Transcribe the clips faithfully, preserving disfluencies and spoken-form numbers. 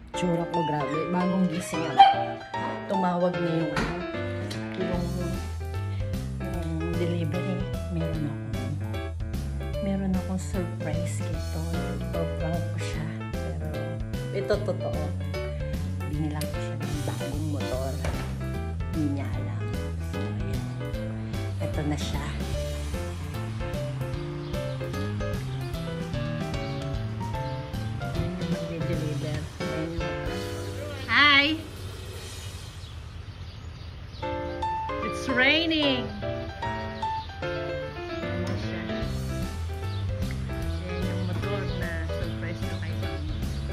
Tsura ko, grabe. Bagong gising ako. Tumawag na yung ano, yung, yung delivery. Meron ako. Meron akong surprise kito. Ipaprank ko siya. Pero ito totoo. Binilang ko siya ng bagong motor. Hindi niya alam. So, ayan. Ito na siya. Hi! It's raining! Ayan siya. Ayan yung motor na surprise ko kay Mami.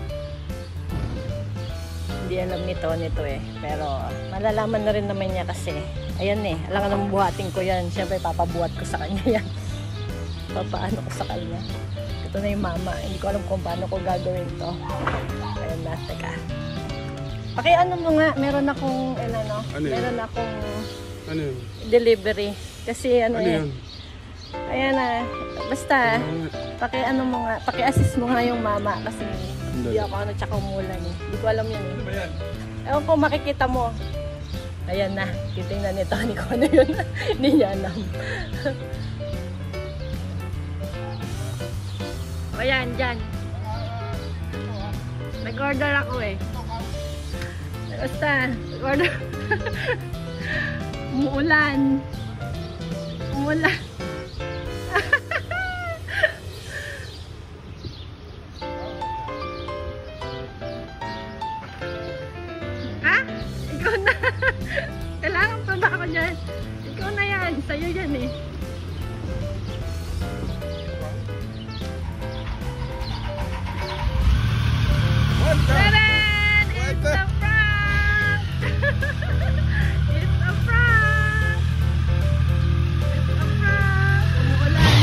Hindi alam nito nito eh. Pero malalaman na rin naman niya kasi. Ayan eh. Alam ka naman buhatin ko yan. Siyempre papabuhat ko sa kanya yan. Papaano ko sa kanya. Ito na yung mama. Hindi ko alam kung paano ko gagawin to. Ayan na. Teka. Paki ano mo nga, meron akong, ano, no? Ano meron akong ano yun? Delivery. Kasi ano, Ano eh. yun? Ayan na. Basta, paki ano mo nga, paki-assist mo nga yung mama kasi hindi ako ano, tsaka umulan eh. Hindi ko alam yun eh. Ano ba yan? Ewan ko, makikita mo. Ayan na. Titingnan ni Tony ko ano yun. Hindi niya alam. O yan, dyan. Nag-order ako eh. Basta, order. Umuulan. Umuulan. Ha? Ikaw na. Kailangan pa ba ako dyan? Ikaw na yan. Sa'yo yan eh. What the? Taran! It's a prank! It's a prank! It's a prank! Umuulan.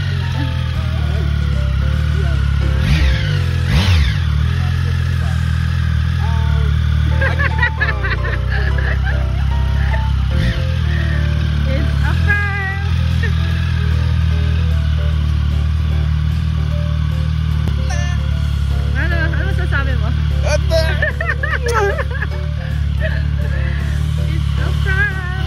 It's a prank! Ano? Ano masasabi mo? What the? It's a prank!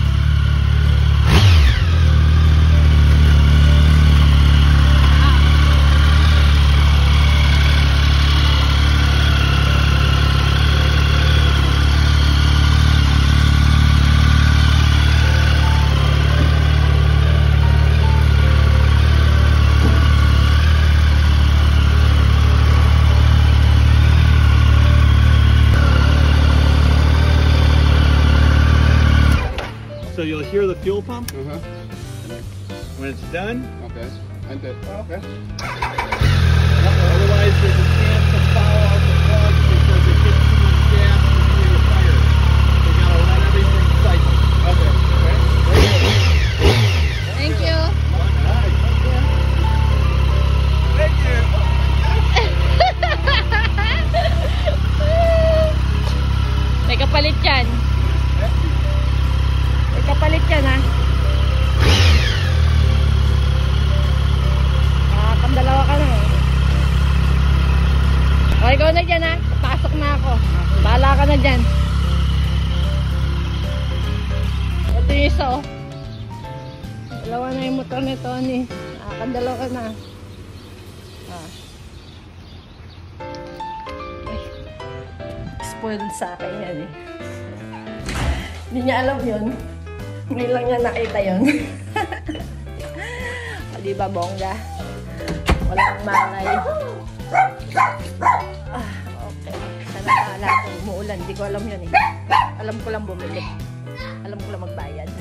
So you'll hear the fuel pump. Uh-huh. When it's done, Okay. And then, okay. otherwise there's a chance to foul out the plug because it gets too much gas to be your fire. So you gotta let everything cycle. Okay. Okay. Thank you! Nice. Thank you. May kapalit yan. May kapalit yan ha. Ah, pandalawa ka na eh. O, ikaw na dyan ha. Pasok na ako. Bahala ka na dyan. Ito yung isa oh. Dalawa na yung motor ni Tony. Ah, pandalawa ka na. Ah. Ay. Spoiled sa akin yan eh. Hindi niya alam yun. Ngayon lang niya nakita yun. O diba bongga? Walang malay. Ah, okay. Sana akala ko umuulan. Hindi ko alam yun eh. Alam ko lang bumili. Alam ko lang magbayad.